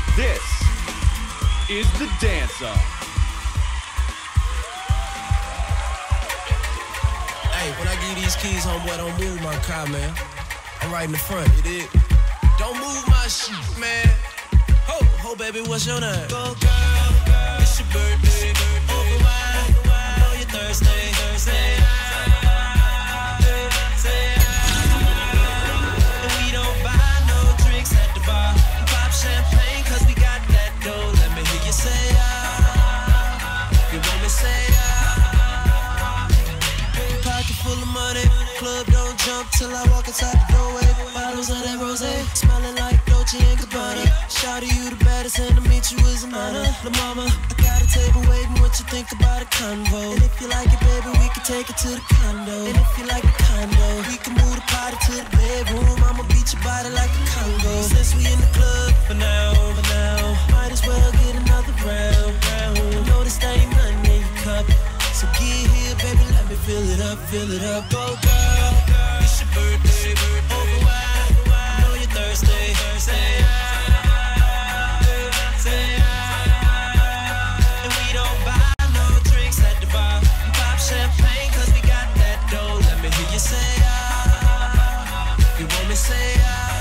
This is the dance-off. Hey, when I give you these keys, homeboy, don't move my car, man. I'm right in the front, you dig? Don't move my shit, man. Ho, baby, what's your name? Go, girl, it's your birthday. Over wine, I know you're thirsty. And we don't buy no drinks at the bar. Pop champagne, cause we got that dough. Let me hear you say, you want me say, pocket full of money, club don't jump till I walk inside the doorway. Bottles of that rosé, smelling like Dolce & Gabbana. Shawty, you the baddest, and to meet you is an honor. La mama, I got a table waiting, what you think about a convo? And if you like it, baby, we can take it to the condo. And if you like the condo, we can move the party to the bedroom. I'ma beat your body like a Congo. Since we in the club for now, might as well get another round. I know this ain't nothing in your cup, so get here, baby, let me fill it up. Go, girl, it's your birthday. Over wine, I know you're thirsty. And we don't buy no drinks at the bar. Pop champagne, cause we got that dough. Let me hear you say, you want me say,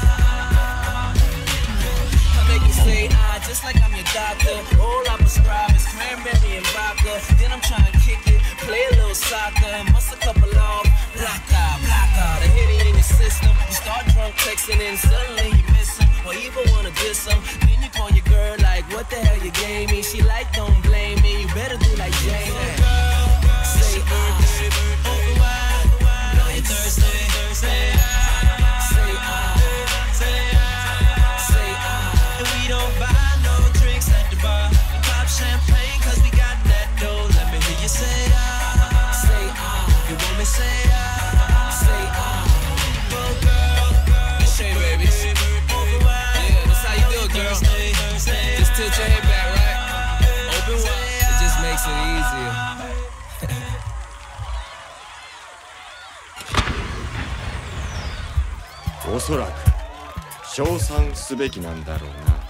I make you say, just like I'm your doctor. All I prescribe is cranberry and vodka. Then I'm trying to kick it, play a little soccer, bust a couple off, block out, a hit in your system. You start drunk texting and suddenly you miss him, or even wanna diss him. Then you call your girl like, what the hell you gave me? She like, don't blame me, you better do like Jane. Say over wide, know you're thirsty. Say and we don't buy no drinks at the bar. Pop champagne, cause we got that dough. Let me hear you say, you want me say, go, girl, it's Shay, baby. Over wide, yeah, that's how you do it, girl. Just tilt your head back, right? Open wide, it just makes it easier. おそらく称賛すべきなんだろうな。